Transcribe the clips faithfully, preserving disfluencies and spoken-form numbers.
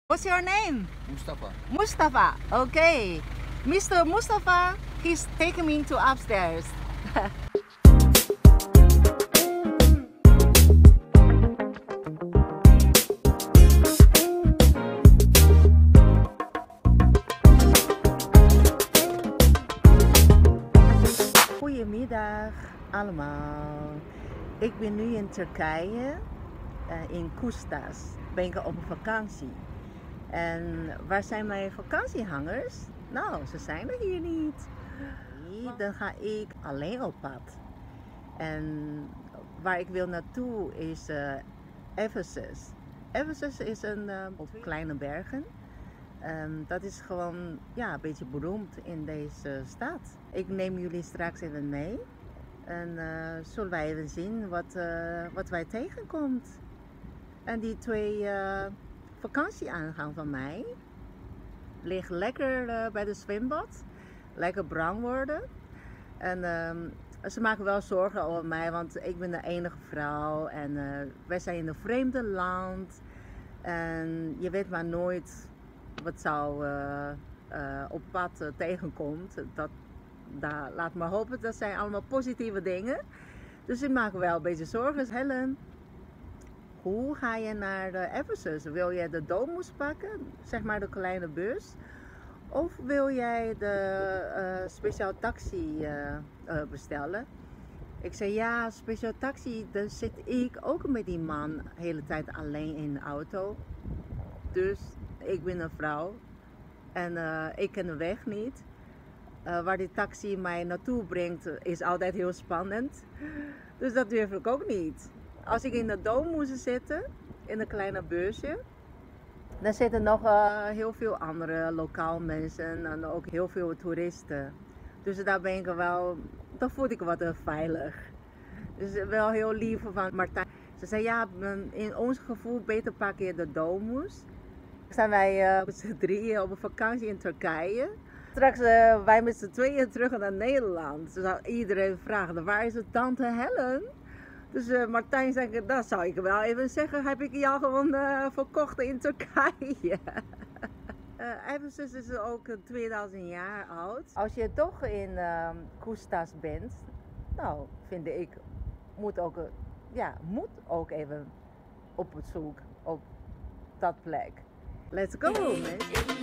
What's your name? Mustafa. Mustafa. Okay. Mister Mustafa, he's taking me to upstairs. Goedemiddag allemaal. Ik ben nu in Turkije, uh, in Kuştaş. Ben ik op een vakantie. En waar zijn mijn vakantiehangers? Nou, ze zijn er hier niet. Dan ga ik alleen op pad. En waar ik wil naartoe is uh, Ephesus. Ephesus is een uh, op kleine bergen. Um, dat is gewoon ja, een beetje beroemd in deze stad. Ik neem jullie straks even mee. En uh, zullen wij even zien wat, uh, wat wij tegenkomt. En die twee uh, vakantieaangang van mij ligt lekker uh, bij de zwembad. Lekker bruin worden. En um, ze maken wel zorgen over mij, want ik ben de enige vrouw. En uh, wij zijn in een vreemde land. En je weet maar nooit wat zou uh, uh, op pad uh, tegenkomt. Dat, daar, laat maar hopen, dat zijn allemaal positieve dingen. Dus ik maak wel een beetje zorgen. Helen, hoe ga je naar de Ephesus? Wil jij de Domus pakken, zeg maar de kleine bus? Of wil jij de uh, speciaal taxi uh, uh, bestellen? Ik zei ja, speciaal taxi, dan zit ik ook met die man de hele tijd alleen in de auto. Dus ik ben een vrouw en uh, ik ken de weg niet. Uh, waar die taxi mij naartoe brengt is altijd heel spannend. Dus dat durf ik ook niet. Als ik in de Dome moest zitten, in een kleine busje, dan zitten nog uh, heel veel andere lokaal mensen en ook heel veel toeristen. Dus daar ben ik wel, dan voel ik wat uh, veilig. Dus wel heel lief van Martijn. Ze zei ja, in ons gevoel beter pak je de Domus. Zijn wij uh, met z'n drieën op een vakantie in Turkije. Straks uh, wij met z'n tweeën terug naar Nederland. Dus zou iedereen vragen, waar is het tante Helen? Dus uh, Martijn zei, dat zou ik wel even zeggen, heb ik jou gewoon uh, verkocht in Turkije. uh, Ephesus is ook tweeduizend jaar oud. Als je toch in uh, Kuştaş bent, nou vind ik, moet ook, ja, moet ook even op bezoek op dat plek. Let's go, man.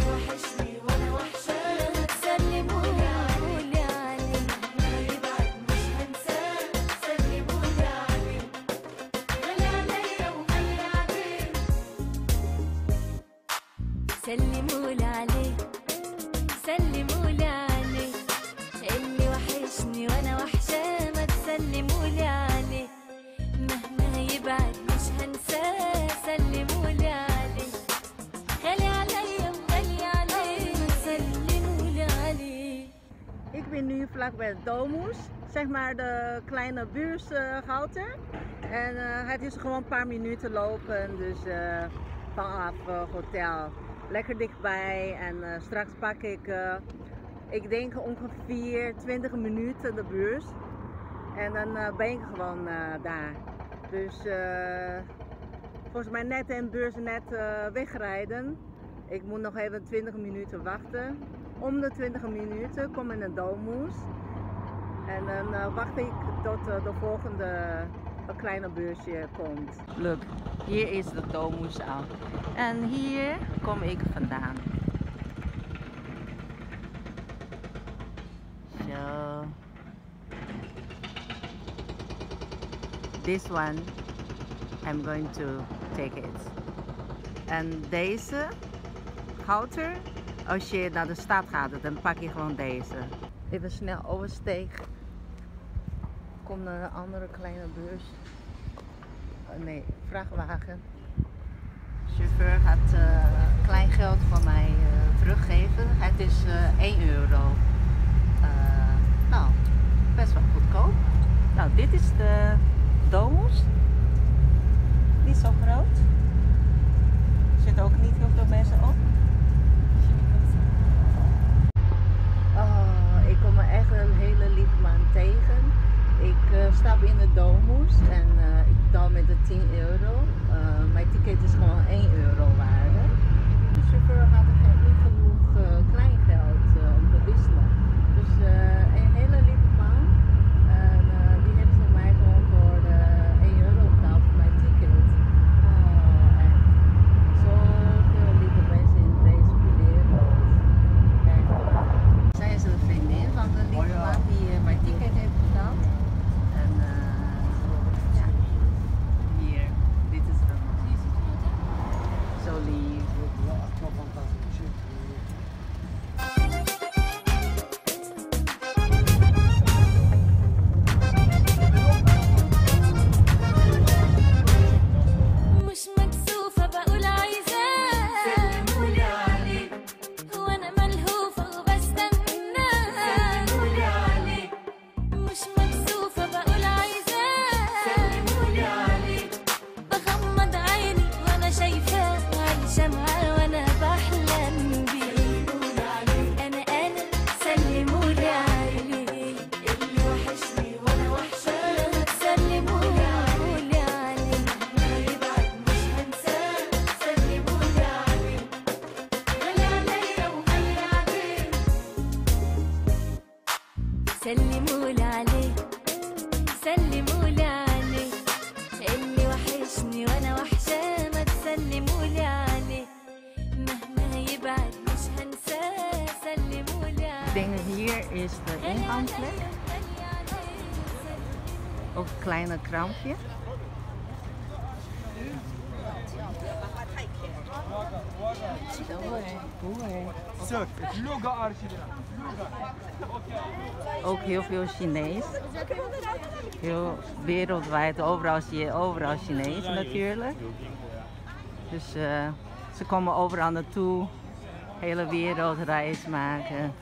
سلموا لي عليه سلموا لي عليه اللي وحشني وانا وحشاه ما تسلموا لي عليه مهما يبعد مش هنساه سلموا لي عليه غالي عليا وغالي عليه سلموا لي عليه. Ik ben nu vlakbij de Domus, zeg maar de kleine buurshouten. Uh, en uh, het is gewoon een paar minuten lopen, dus uh, vanaf uh, hotel. Lekker dichtbij en uh, straks pak ik, uh, ik denk ongeveer twintig minuten de bus. En dan uh, ben ik gewoon uh, daar. Dus uh, volgens mij net in de bus net uh, wegrijden. Ik moet nog even twintig minuten wachten. Om de twintig minuten kom ik in de Domus. En dan uh, wacht ik tot uh, de volgende een kleine busje komt. Look, hier is de Domus al. En hier kom ik vandaan. So, this one, I'm going to take it. En deze houten, als je naar de stad gaat, dan pak je gewoon deze. Even snel oversteken. Kom naar een andere kleine bus. Uh, nee, vrachtwagen. De chauffeur gaat uh, klein geld van mij uh, teruggeven. Het is uh, één euro. Uh, nou, best wel goedkoop. Nou, dit is de Domus. Niet zo groot. Er zitten ook niet heel veel mensen op. Oh, ik kom er echt een hele lieve man tegen. Ik uh, stap in de Domus en uh, ik betaal met de tien euro. Uh, mijn ticket is gewoon één euro waarde. مش مكسوفة بقول عايزاه سلمولي عليه وانا ملهوفة وبستنى سلمولي عليه مش مكسوفة بقول عايزاه سلمولي عليه بغمض عيني وانا شايفاه عايشة معاه وانا بحلم بيه انا انا سلمولي عليه اللي وحشني وانا وحشاه سلمولي عليه يبعد مش هنساه سلمولي عليه غالي عليا وغالي عليه سلمولي عليه سلمولي عليه اللي وحشني وانا وحشاه ما تسلمولي عليه مهما يبعد مش هنساه سلمولي Ik denk hier is de ingangsplek. Ook het kleine kraampje. Ook heel veel Chinees. Heel wereldwijd, overal zie je overal Chinees natuurlijk. Dus uh, ze komen overal naartoe, hele wereldreis maken.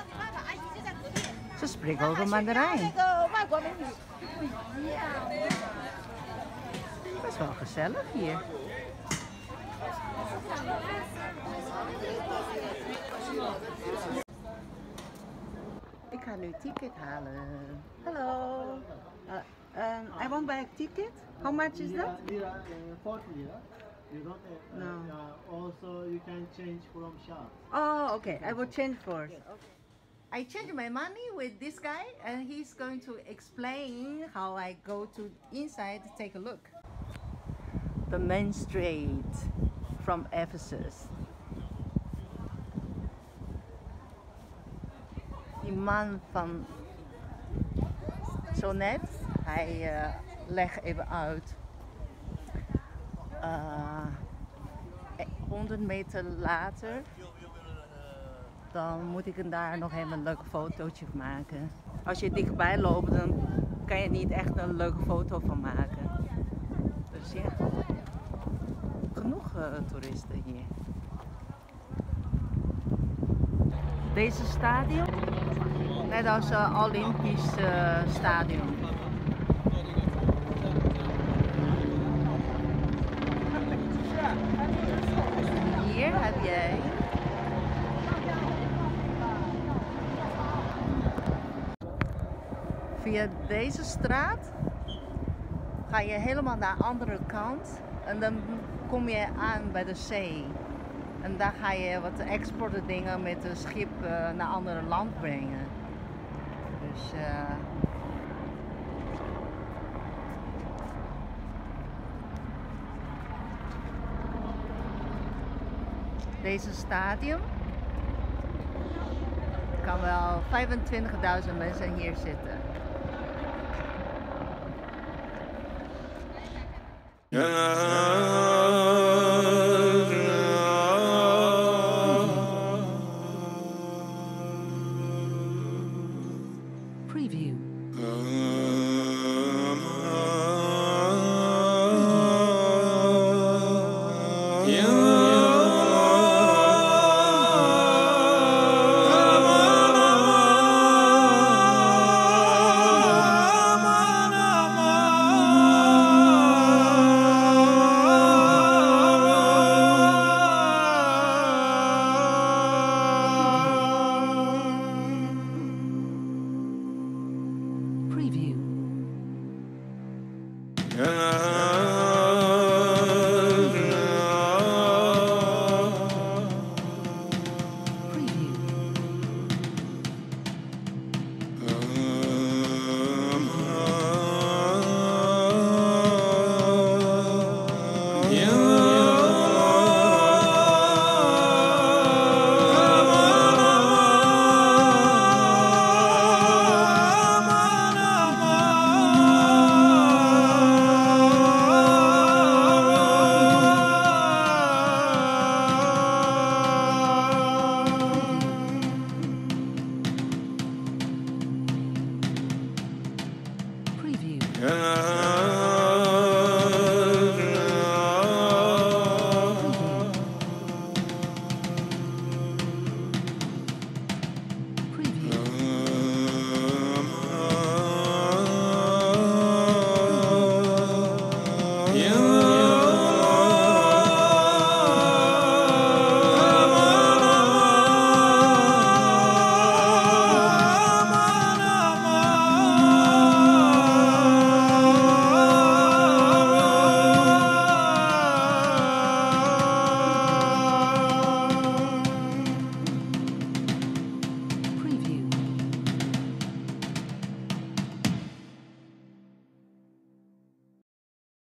Ze spreken ook een Mandarijn. Dat is wel gezellig hier. Ik ga nu ticket halen. Hallo. Uh, um, I want buy a ticket. How much is that? Lira, uh, forty lira. You don't. Uh, No. uh, also, you can change from shop. Oh, okay. I will change first. I change my money with this guy, and he's going to explain how I go to inside to take a look. The main street from Ephesus. Die man van zo net, hij uh, legt even uit. Uh, honderd meter later, dan moet ik er daar nog even een leuk fotootje van maken. Als je dichtbij loopt, dan kan je niet echt een leuke foto van maken. Dus ja, genoeg uh, toeristen hier. Deze stadion, net als uh, Olympisch uh, stadion. Hier heb jij via deze straat ga je helemaal naar de andere kant en dan kom je aan bij de zee. En daar ga je wat exporten dingen met een schip uh, naar andere land brengen. Dus uh, deze stadion kan wel vijfentwintigduizend mensen hier zitten. Yeah.